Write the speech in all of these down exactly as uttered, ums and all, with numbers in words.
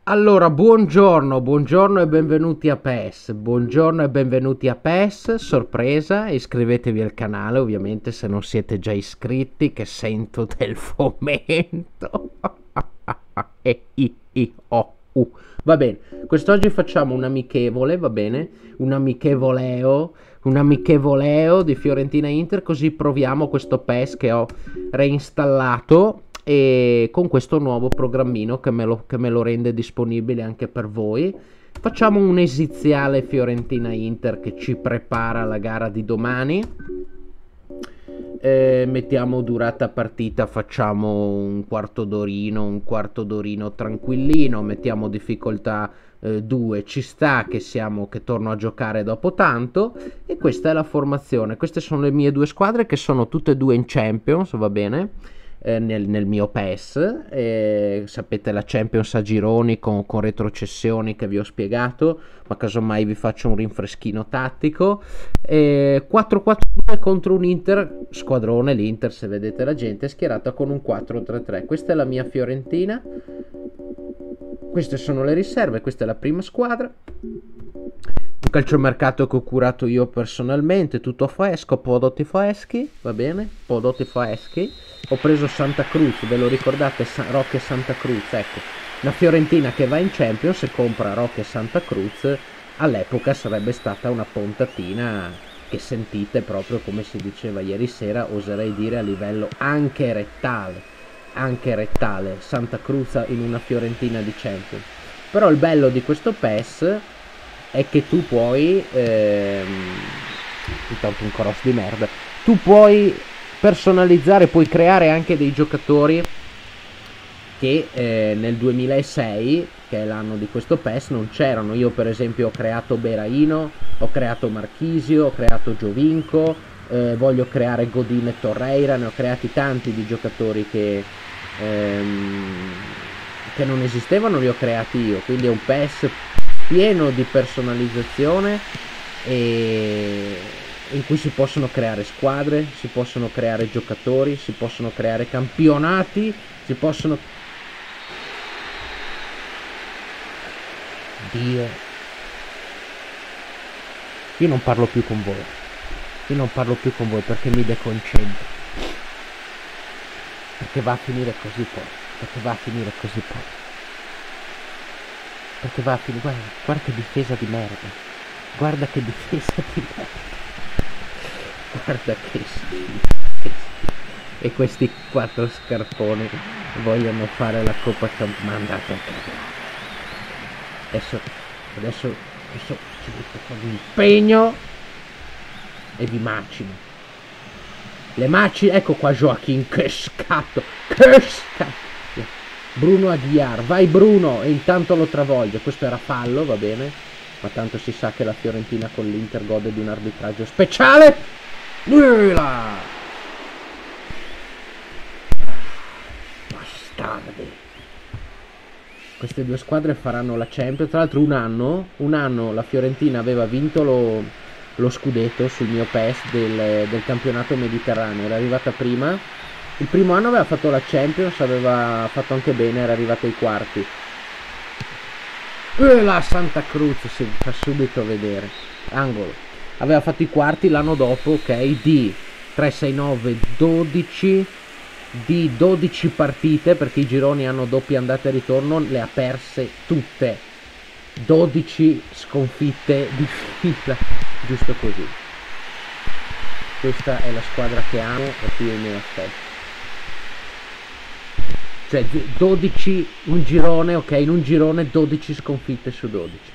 Allora, buongiorno, buongiorno e benvenuti a PES. Buongiorno e benvenuti a PES. Sorpresa, iscrivetevi al canale, ovviamente, se non siete già iscritti, che sento del fomento. E i i o u. Va bene, quest'oggi facciamo un amichevole, va bene? Un amichevoleo, un amichevoleo di Fiorentina Inter, così proviamo questo PES che ho reinstallato e con questo nuovo programmino che me, lo, che me lo rende disponibile anche per voi. Facciamo un esiziale Fiorentina Inter che ci prepara alla gara di domani. Eh, mettiamo durata partita, facciamo un quarto d'orino, un quarto d'orino tranquillino, mettiamo difficoltà due, ci sta che siamo che torno a giocare dopo tanto. E questa è la formazione, queste sono le mie due squadre che sono tutte e due in Champions, va bene? Eh, nel, nel mio PES, eh, sapete, la Champions a gironi con, con retrocessioni che vi ho spiegato, ma casomai vi faccio un rinfreschino tattico. eh, quattro quattro due contro un Inter squadrone, l'Inter, se vedete la gente è schierata con un quattro tre tre. Questa è la mia Fiorentina, queste sono le riserve, questa è la prima squadra. Un calciomercato che ho curato io personalmente, tutto fresco, prodotti freschi, va bene? Prodotti freschi. Ho preso Santa Cruz, ve lo ricordate? Sa- Roque Santa Cruz, ecco. La Fiorentina che va in Champions e compra Roque Santa Cruz, all'epoca sarebbe stata una pontatina che sentite proprio, come si diceva ieri sera, oserei dire a livello anche rettale. Anche rettale, Santa Cruz in una Fiorentina di Champions. Però il bello di questo PES è che tu puoi ehm, intanto un cross di merda, tu puoi personalizzare, puoi creare anche dei giocatori che eh, nel duemilasei, che è l'anno di questo PES, non c'erano. Io per esempio ho creato Beraino, ho creato Marchisio, ho creato Giovinco, eh, voglio creare Godin e Torreira, ne ho creati tanti di giocatori che ehm, che non esistevano, li ho creati io, quindi è un PES pieno di personalizzazione e in cui si possono creare squadre, si possono creare giocatori, si possono creare campionati, si possono... Dio, io non parlo più con voi, io non parlo più con voi perché mi deconcentro, perché va a finire così poi, perché va a finire così poi. Perché va a finire, guarda, guarda che difesa di merda, guarda che difesa di merda, guarda che schifo. E questi quattro scarponi vogliono fare la Coppa Camp, ma andate a cagare. Adesso, adesso, adesso ci metto con l'impegno e vi macino. Le macine, ecco qua Joaquin, che scatto, che scatto. Bruno Aguiar, vai Bruno, e intanto lo travolge. Questo era fallo, va bene, ma tanto si sa che la Fiorentina con l'Inter gode di un arbitraggio speciale. Nulla! Bastardi. Queste due squadre faranno la Champions. Tra l'altro un anno, un anno la Fiorentina aveva vinto lo, lo scudetto sul mio PES del, del campionato mediterraneo, era arrivata prima. Il primo anno aveva fatto la Champions, aveva fatto anche bene, era arrivata ai quarti. E la Santa Cruz si fa subito vedere. Angolo. Aveva fatto i quarti l'anno dopo, ok, di tre sei nove dodici, di dodici partite, perché i gironi hanno doppia andata e ritorno, le ha perse tutte. dodici sconfitte di fila, giusto così. Questa è la squadra che amo e qui io mi aspetto. Cioè dodici, un girone, ok, in un girone dodici sconfitte su dodici.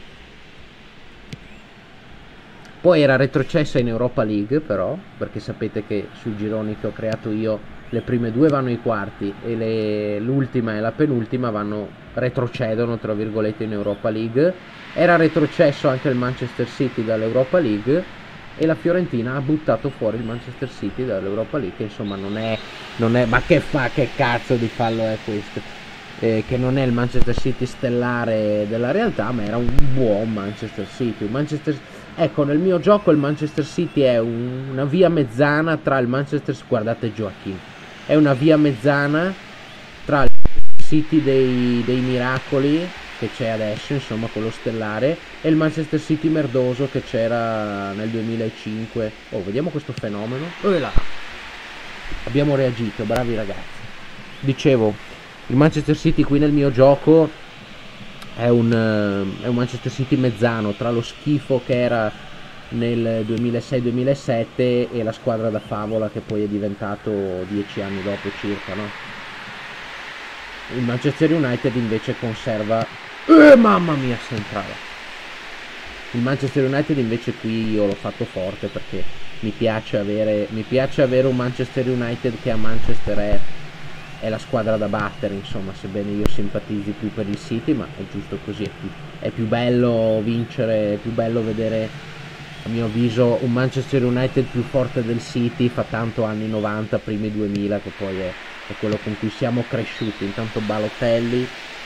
Poi era retrocessa in Europa League però, perché sapete che sui gironi che ho creato io le prime due vanno ai quarti e l'ultima e la penultima vanno, retrocedono tra virgolette in Europa League. Era retrocesso anche il Manchester City dall'Europa League e la Fiorentina ha buttato fuori il Manchester City dall'Europa League, che insomma non è, non è, ma che fa, che cazzo di fallo è questo? Eh, che non è il Manchester City stellare della realtà, ma era un buon Manchester City. Un Manchester, ecco, nel mio gioco il Manchester City è un, una via mezzana tra il Manchester, guardate Joaquin, è una via mezzana tra il City dei, dei miracoli che c'è adesso, insomma, quello stellare, e il Manchester City merdoso che c'era nel duemilacinque. Oh, vediamo questo fenomeno. Oh, là. Abbiamo reagito, bravi ragazzi. Dicevo, il Manchester City qui nel mio gioco è un, è un Manchester City mezzano, tra lo schifo che era nel duemilasei duemilasette e la squadra da favola che poi è diventato dieci anni dopo circa, no? Il Manchester United invece conserva... Eh, mamma mia, se entrava! Il Manchester United invece qui io l'ho fatto forte perché mi piace avere, mi piace avere un Manchester United che a Manchester è, è la squadra da battere, insomma, sebbene io simpatizzi più per il City, ma è giusto così, è più, è più bello vincere, è più bello vedere, a mio avviso, un Manchester United più forte del City. Fa tanto anni novanta, primi duemila, che poi è, è quello con cui siamo cresciuti. Intanto Balotelli.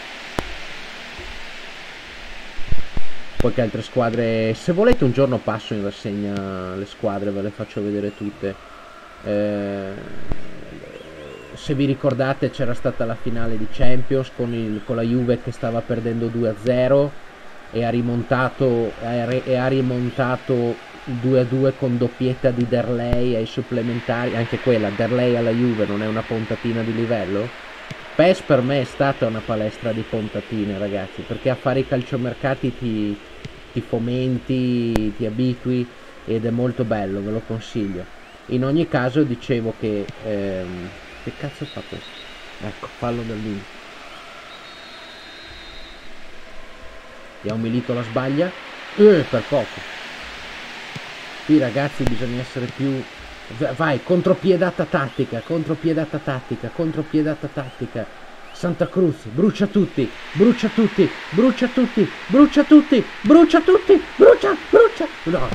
Poi che altre squadre, se volete un giorno passo in rassegna le squadre, ve le faccio vedere tutte. Eh, se vi ricordate c'era stata la finale di Champions con, il, con la Juve che stava perdendo due a zero e ha rimontato, e ha rimontato due a due con doppietta di Derlei ai supplementari. Anche quella, Derlei alla Juve, non è una pontatina di livello? P E S per me è stata una palestra di pontatine, ragazzi, perché a fare i calciomercati ti, ti fomenti, ti abitui ed è molto bello, ve lo consiglio. In ogni caso dicevo che... Ehm, che cazzo fa questo? Ecco, fallo da lì. Abbiamo Milito la sbaglia. Eh, per poco. Qui ragazzi bisogna essere più... Vai, contropiedata tattica, contropiedata tattica, contropiedata tattica. Santa Cruz, brucia tutti, brucia tutti, brucia tutti, brucia tutti, brucia tutti, brucia, brucia. No.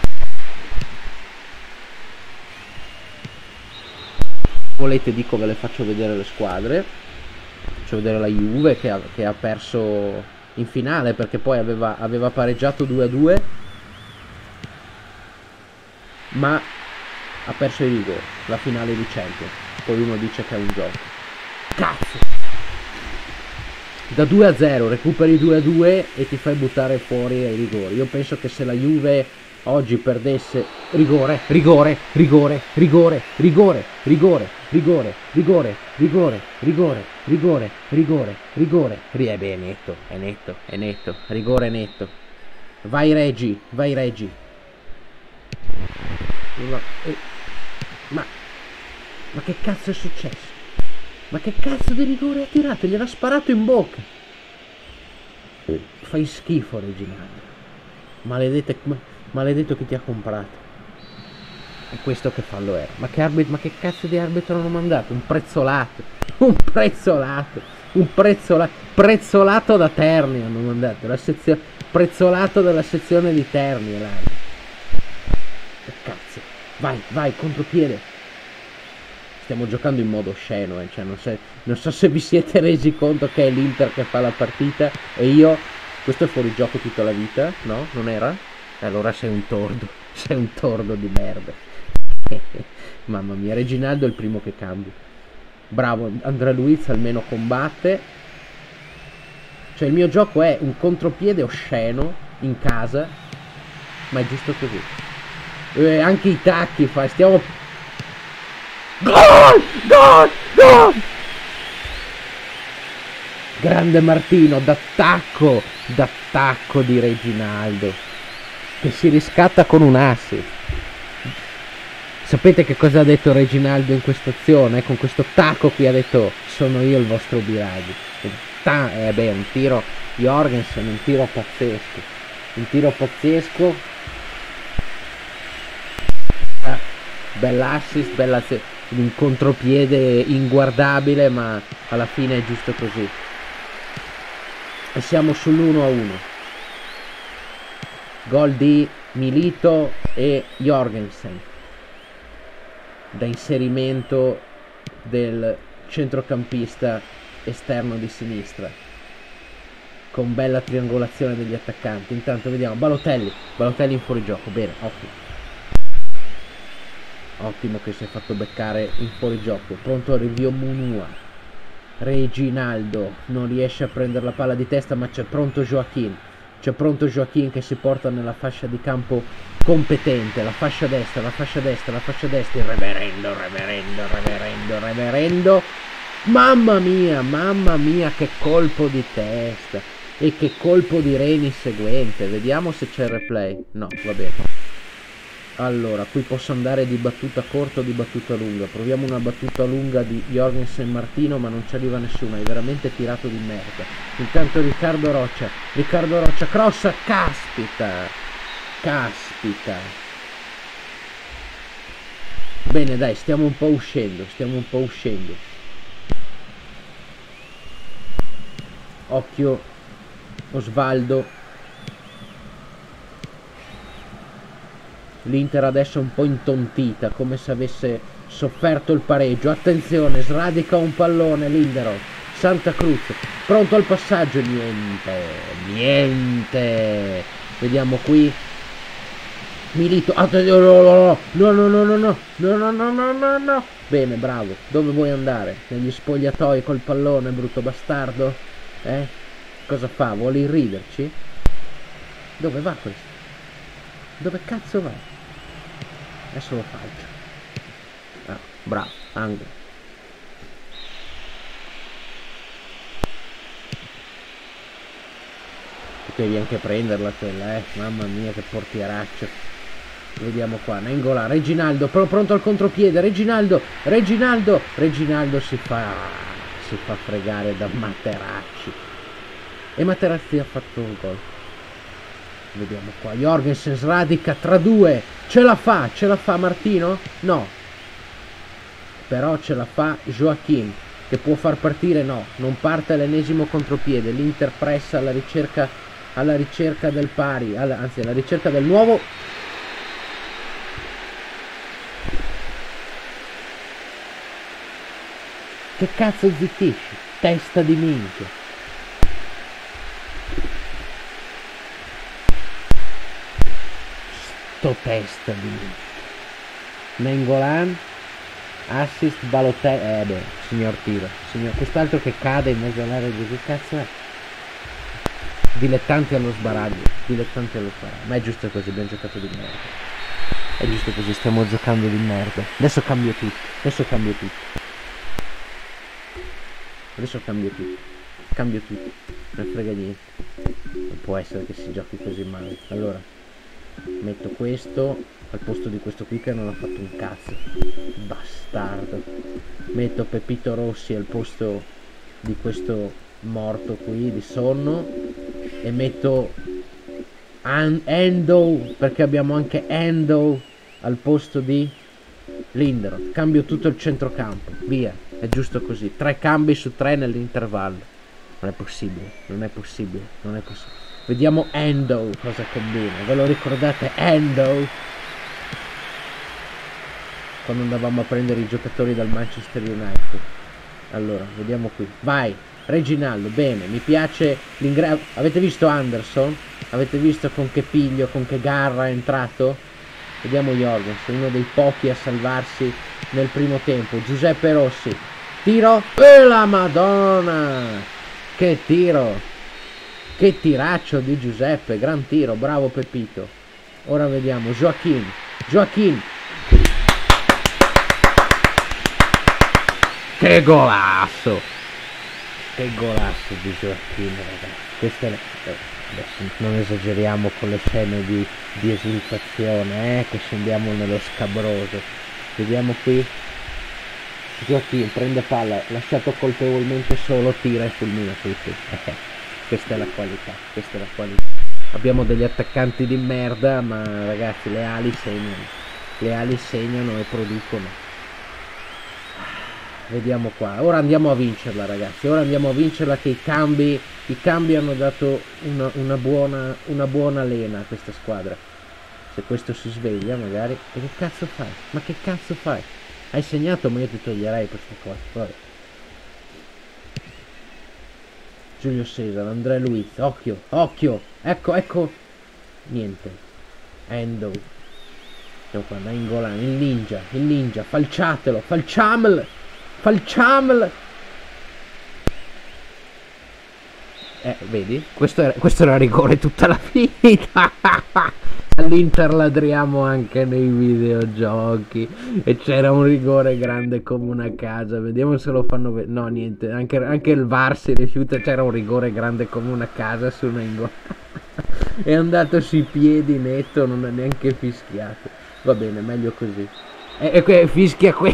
Volete dico ve le faccio vedere le squadre. Faccio vedere la Juve che ha, che ha perso in finale perché poi aveva, aveva pareggiato due a due, ma ha perso i rigori, la finale di Champions. Poi uno dice che è un gioco. Cazzo! Da due a zero recuperi due a due e ti fai buttare fuori ai rigori. Io penso che se la Juve oggi perdesse... Rigore, rigore, rigore, rigore, rigore, rigore, rigore, rigore, rigore, rigore, rigore, rigore, rigore. Eh beh, è netto, è netto, è netto, rigore netto. Vai Reggi, vai Reggi. Ma, eh, ma, ma che cazzo è successo? Ma che cazzo di rigore ha tirato? Gliel'ha sparato in bocca. Fai schifo, Reginaldo. Maledetto, maledetto chi ti ha comprato. E questo che fallo era? Ma che arbitro, ma che cazzo di arbitro hanno mandato? Un prezzolato. Un prezzolato. Un prezzolato. Prezzolato da Terni hanno mandato. La sezione, prezzolato della sezione di Terni. Che cazzo. Vai, vai, contropiede. Stiamo giocando in modo osceno, eh. Cioè, non, so, non so se vi siete resi conto che è l'Inter che fa la partita e io... Questo è fuori gioco tutta la vita, no? Non era? Allora sei un tordo, sei un tordo di merda. Mamma mia, Reginaldo è il primo che cambia. Bravo, Andrea Luiz almeno combatte. Cioè il mio gioco è un contropiede osceno in casa, ma è giusto così. E anche i tacchi fa, stiamo... Gol! Gol! Gol! Grande Martino, d'attacco, d'attacco di Reginaldo, che si riscatta con un assist. Sapete che cosa ha detto Reginaldo in questa azione? Con questo tacco qui ha detto: sono io il vostro Biraghi. Eh beh, un tiro Jorgensen, un tiro pazzesco, un tiro pazzesco. Ah, bell'assist, bella un contropiede inguardabile, ma alla fine è giusto così. E siamo sull'uno a uno. Gol di Milito e Jorgensen da inserimento del centrocampista esterno di sinistra, con bella triangolazione degli attaccanti. Intanto vediamo Balotelli, Balotelli in fuorigioco, bene, ottimo. Ottimo che si è fatto beccare in fuorigioco. Pronto al rinvio Munua. Reginaldo non riesce a prendere la palla di testa, ma c'è pronto Joaquin. C'è pronto Joaquin che si porta nella fascia di campo competente, la fascia destra, la fascia destra, la fascia destra, il reverendo, reverendo, reverendo, reverendo. Mamma mia, mamma mia, che colpo di testa e che colpo di reni seguente. Vediamo se c'è il replay. No, va bene. Allora, qui posso andare di battuta corta o di battuta lunga. Proviamo una battuta lunga di Jorgensen Martino, ma non ci arriva nessuno, è veramente tirato di merda. Intanto Riccardo Roccia, Riccardo Roccia, cross, caspita, caspita. Bene, dai, stiamo un po' uscendo, stiamo un po' uscendo. Occhio, Osvaldo. L'Inter adesso è un po' intontita, come se avesse sofferto il pareggio. Attenzione, sradica un pallone Linderoth. Santa Cruz, pronto al passaggio. Niente, niente. Vediamo qui. Milito. Attenzione, no, no, no, no, no, no, no, no, no, no, no. Bene, bravo. Dove vuoi andare? Negli spogliatoi col pallone, brutto bastardo? Eh? Cosa fa? Vuole irriderci? Dove va questo? Dove cazzo va? Adesso lo faccio. Ah, bravo, angolo. Potevi anche prenderla quella, eh. Mamma mia, che portieraccio. Vediamo qua, Nengola, Reginaldo, pr pronto al contropiede. Reginaldo, Reginaldo, Reginaldo si fa, si fa fregare da Materazzi. E Materazzi ha fatto un gol. Vediamo qua, Jorgensen sradica tra due, ce la fa, ce la fa Martino? No, però ce la fa Joaquin, che può far partire, no, non parte all'ennesimo contropiede, l'Inter pressa alla ricerca, alla ricerca del pari, alla, anzi alla ricerca del nuovo. Che cazzo zittisci, testa di minchia. Sto testa di Nengolan, assist Balotelli, eh beh, signor tiro, signor, quest'altro che cade in mezzo all'area di che cazzo è? Dilettanti allo sbaraglio, dilettanti allo sbaraglio, ma è giusto così, abbiamo giocato di merda, è giusto così, stiamo giocando di merda, adesso cambio tutto, adesso cambio tutto, adesso cambio tutto, cambio tutto, non frega niente, non può essere che si giochi così male, allora metto questo al posto di questo qui che non ha fatto un cazzo, bastardo. Metto Pepito Rossi al posto di questo morto qui di sonno e metto An Endo, perché abbiamo anche Endo al posto di Linderoth. Cambio tutto il centrocampo, via, è giusto così, tre cambi su tre nell'intervallo. Non è possibile, non è possibile, non è possibile. Vediamo Endo cosa combina. Ve lo ricordate Endo? Quando andavamo a prendere i giocatori dal Manchester United. Allora, vediamo qui. Vai, Reginaldo, bene, mi piace l'ingresso. Avete visto Anderson? Avete visto con che piglio, con che garra è entrato? Vediamo Jorgensen, uno dei pochi a salvarsi nel primo tempo. Giuseppe Rossi, tiro. E la Madonna! Che tiro! Che tiraccio di Giuseppe, gran tiro, bravo Pepito. Ora vediamo Joaquin, Joaquin. Che golasso! Che golasso di Joaquin, ragazzi. Queste le... adesso non esageriamo con le scene di, di esultazione, eh, che scendiamo nello scabroso. Vediamo qui. Joaquin prende palla, lasciato colpevolmente solo, tira e fulmina tutti. Questa è la qualità, questa è la qualità. Abbiamo degli attaccanti di merda, ma ragazzi le ali segnano, le ali segnano e producono. Vediamo qua, ora andiamo a vincerla ragazzi, ora andiamo a vincerla che i cambi, i cambi hanno dato una, una, buona, una buona lena a questa squadra. Se questo si sveglia magari, e che cazzo fai? Ma che cazzo fai? Hai segnato ma io ti toglierei questa cosa, vabbè. Giulio Cesar, Andrea Luiz, occhio, occhio, ecco, ecco, niente, Endo, siamo qua, Nengolan, il ninja, il ninja, falciatelo, falciamel, falciamel, Eh, vedi? Questo era, questo era rigore tutta la vita. All'Inter ladriamo anche nei videogiochi. E c'era un rigore grande come una casa. Vediamo se lo fanno vedere. No, niente. Anche, anche il V A R si rifiuta. C'era un rigore grande come una casa su una ingo. È andato sui piedi netto. Non ha neanche fischiato. Va bene, meglio così. E, e fischia qui.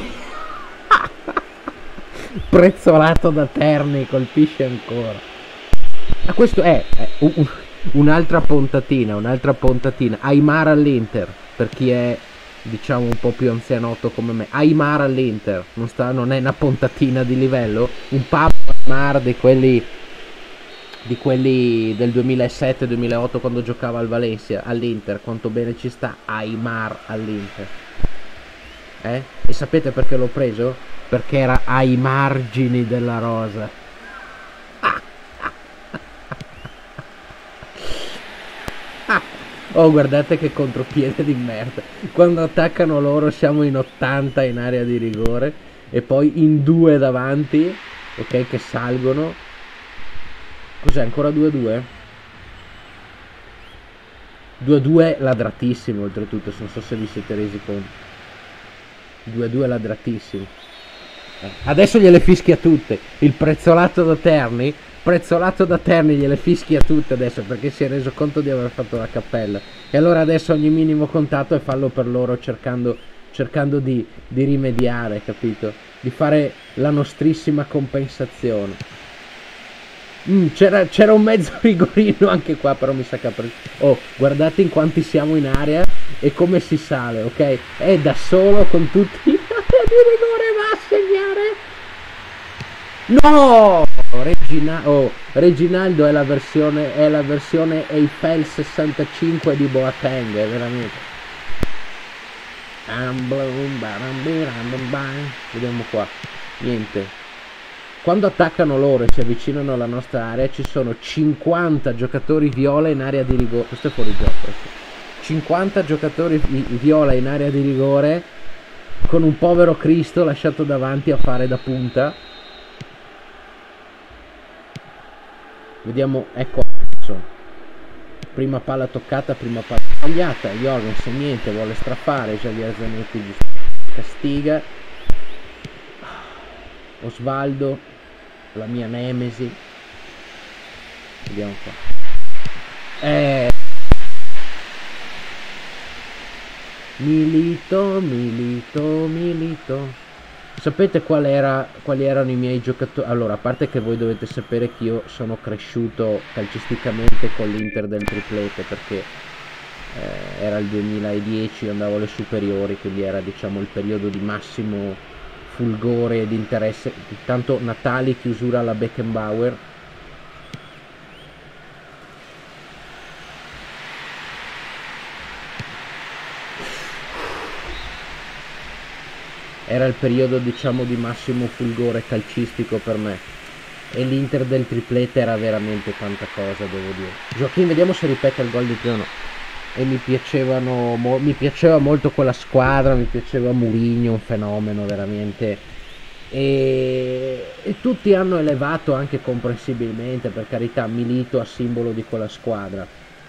Prezzolato da Terni. Colpisce ancora. Ah, questo è, è un, un, un'altra pontatina, un'altra pontatina. Aimar all'Inter, per chi è, diciamo, un po' più anzianotto come me. Aimar all'Inter, non, sta, non è una pontatina di livello? Un Pablo Aimar di quelli, di quelli del duemilasette duemilaotto quando giocava al Valencia, all'Inter. Quanto bene ci sta Aimar all'Inter. Eh? E sapete perché l'ho preso? Perché era ai margini della rosa. Oh, guardate che contropiede di merda. Quando attaccano loro siamo in ottanta in area di rigore e poi in due davanti, ok, che salgono. Cos'è, ancora due a due? due a due ladratissimo oltretutto, non so se vi siete resi conto. due a due ladratissimo. Eh, adesso gliele fischia tutte. Il prezzolato da Terni Prezzolato da Terni gliele fischia tutte adesso perché si è reso conto di aver fatto la cappella. E allora adesso ogni minimo contatto è fallo per loro, cercando, cercando di, di rimediare, capito? Di fare la nostrissima compensazione. Mm, c'era, c'era un mezzo rigorino anche qua, però mi sa che ha preso. Oh, guardate in quanti siamo in area e come si sale, ok? È da solo con tutti i di rigore, va a segnare. No! Regina oh, Reginaldo è la versione è la versione Eiffel sessantacinque di Boateng, veramente. Vediamo qua. Niente. Quando attaccano loro e si avvicinano alla nostra area ci sono cinquanta giocatori viola in area di rigore. Questo è fuori gioco. cinquanta giocatori viola in area di rigore con un povero Cristo lasciato davanti a fare da punta. Vediamo, ecco, prima palla toccata, prima palla sbagliata. Jorgensen niente, vuole strappare. Javier Zanetti castiga. Osvaldo, la mia nemesi. Vediamo qua. Eh. Milito, Milito, Milito. Sapete qual era, quali erano i miei giocatori? Allora, a parte che voi dovete sapere che io sono cresciuto calcisticamente con l'Inter del triplete, perché eh, era il duemiladieci, io andavo alle superiori, quindi era, diciamo, il periodo di massimo fulgore e di interesse. Tanto Natali, chiusura alla Beckenbauer. Era il periodo, diciamo, di massimo fulgore calcistico per me, e l'Inter del triplete era veramente tanta cosa, devo dire. Gioachim, vediamo se ripete il gol di più o no. E mi piacevano mo mi piaceva molto quella squadra, mi piaceva Mourinho, un fenomeno veramente. E, e tutti hanno elevato, anche comprensibilmente, per carità, Milito a simbolo di quella squadra.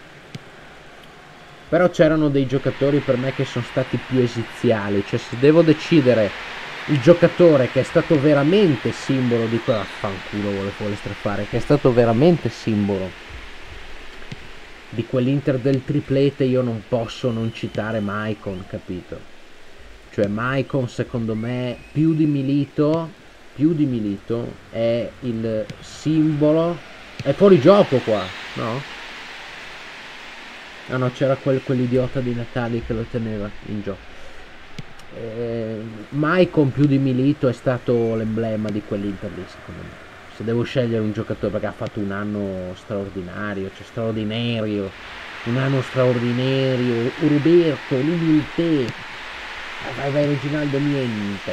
Però c'erano dei giocatori per me che sono stati più esiziali. Cioè, se devo decidere il giocatore che è stato veramente simbolo di quella, fanculo vuole, vuole strafare, che è stato veramente simbolo di quell'Inter del triplete, io non posso non citare Maicon, capito? Cioè Maicon, secondo me, più di Milito, più di Milito è il simbolo. È fuori gioco qua, no? Ah no, c'era quel, quell'idiota di Natali che lo teneva in gioco. Eh, Maicon più di Milito è stato l'emblema di quell'Inter lì, secondo me. Se devo scegliere un giocatore, perché ha fatto un anno straordinario, cioè straordinario, un anno straordinario. Roberto, l'umiltà. Vai, vai, Reginaldo, niente.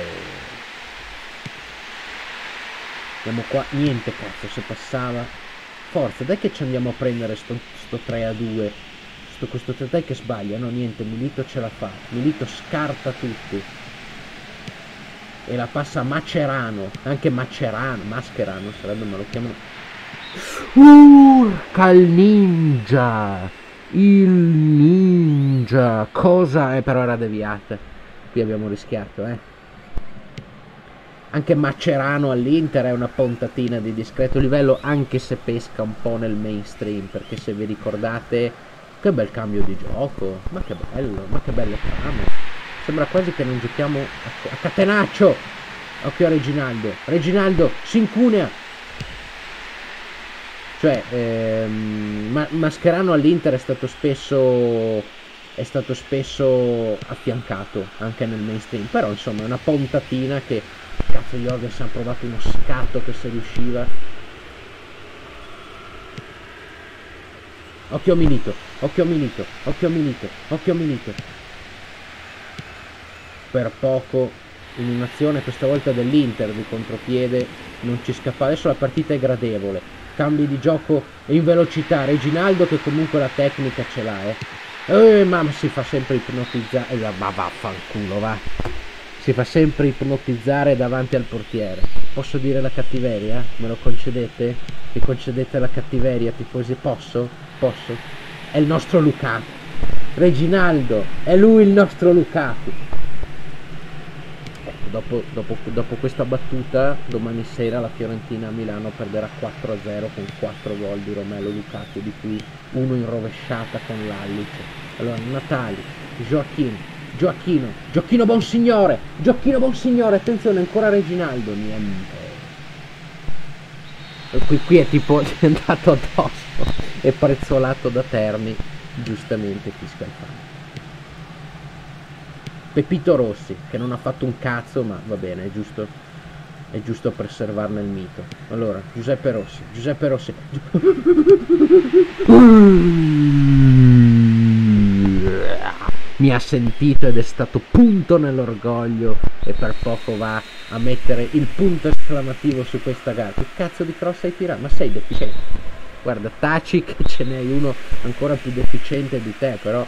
Andiamo qua, niente, cazzo, se passava. Forza, dai che ci andiamo a prendere sto, sto tre a due. Questo tre che sbaglia, no, niente, Milito ce la fa, Milito scarta tutti e la passa a Macerano, anche Macerano, Mascherano sarebbe, ma lo chiamano Urca, il ninja! Il ninja! Cosa? Eh, però era deviata. Qui abbiamo rischiato, eh. Anche Mascherano all'Inter è una puntatina di discreto livello, anche se pesca un po' nel mainstream, perché se vi ricordate, che bel cambio di gioco, ma che bello, ma che belle trame. Sembra quasi che non giochiamo a, a catenaccio. Occhio a Reginaldo, Reginaldo si incunea. Cioè, ehm, ma Mascherano all'Inter è stato spesso è stato spesso affiancato anche nel mainstream, però insomma è una puntatina che cazzo Jorgensen ha provato uno scatto che se riusciva. Occhio Milito, occhio Milito, occhio Milito, occhio Milito. Per poco in un'azione questa volta dell'Inter di contropiede non ci scappa. Adesso la partita è gradevole, cambi di gioco in velocità. Reginaldo che comunque la tecnica ce l'ha, eh. Eh, ma si fa sempre ipnotizzare, ma vaffanculo, va. Si fa sempre ipnotizzare davanti al portiere. Posso dire la cattiveria? Me lo concedete? Mi concedete la cattiveria, tifosi? Posso? Posso? È il nostro Lukaku. Reginaldo, è lui il nostro Lukaku. Ecco, dopo, dopo, dopo questa battuta, domani sera la Fiorentina a Milano perderà quattro a zero con quattro gol di Romelu Lukaku, di cui uno in rovesciata con l'Allice. Allora, Natali, Gioacchino, Gioacchino, Gioacchino Bonsignore, Gioacchino Bonsignore, attenzione, ancora Reginaldo, niente. E qui, qui è tipo diventato addosso e prezzolato da Terni, giustamente fischia il fan. Pepito Rossi, che non ha fatto un cazzo, ma va bene, è giusto, è giusto preservarne il mito. Allora, Giuseppe Rossi, Giuseppe Rossi. Mi ha sentito ed è stato punto nell'orgoglio e per poco va a mettere il punto esclamativo su questa gara. Che cazzo di cross hai tirato? Ma sei deficiente. Guarda, taci che ce n'hai uno ancora più deficiente di te, però.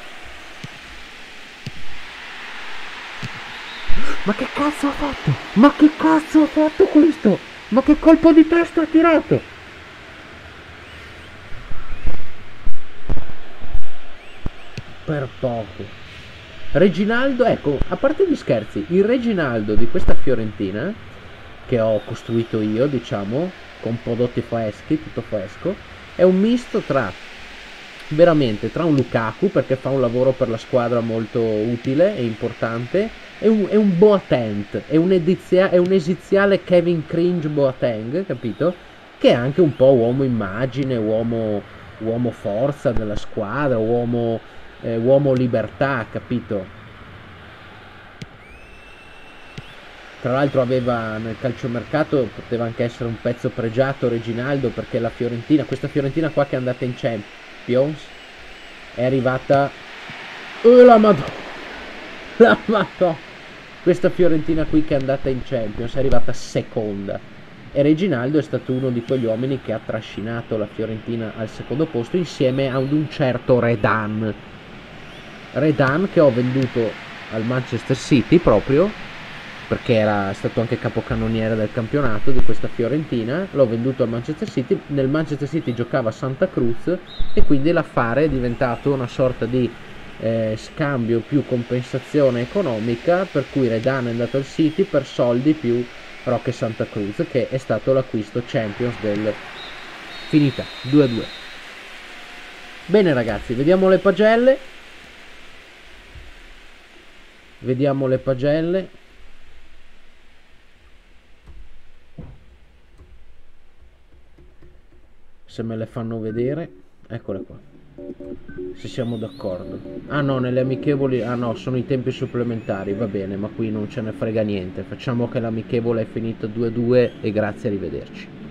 Ma che cazzo ha fatto? Ma che cazzo ha fatto questo? Ma che colpo di testa ha tirato? Per poco. Reginaldo, ecco, a parte gli scherzi, il Reginaldo di questa Fiorentina, che ho costruito io, diciamo, con prodotti freschi, tutto fresco, è un misto tra, veramente, tra un Lukaku, perché fa un lavoro per la squadra molto utile e importante, e un, è un Boateng, è un, edizia, è un esiziale Kevin Cringe Boateng, capito? Che è anche un po' uomo immagine, uomo, uomo forza della squadra, uomo... Eh, uomo libertà, capito? Tra l'altro aveva nel calciomercato, poteva anche essere un pezzo pregiato Reginaldo, perché la Fiorentina, questa Fiorentina qua che è andata in Champions, è arrivata... Oh la madonna! La madonna! Questa Fiorentina qui che è andata in Champions è arrivata seconda. E Reginaldo è stato uno di quegli uomini che ha trascinato la Fiorentina al secondo posto insieme ad un certo Redan. Redan che ho venduto al Manchester City proprio perché era stato anche capocannoniere del campionato di questa Fiorentina. L'ho venduto al Manchester City. Nel Manchester City giocava Santa Cruz e quindi l'affare è diventato una sorta di eh, scambio più compensazione economica, per cui Redan è andato al City per soldi più Roque Santa Cruz, che è stato l'acquisto Champions del... finita due a due. Bene ragazzi, vediamo le pagelle. Vediamo le pagelle. Se me le fanno vedere. Eccole qua. Se siamo d'accordo. Ah no, nelle amichevoli... Ah no, sono i tempi supplementari. Va bene, ma qui non ce ne frega niente. Facciamo che l'amichevole è finito due a due e grazie, arrivederci.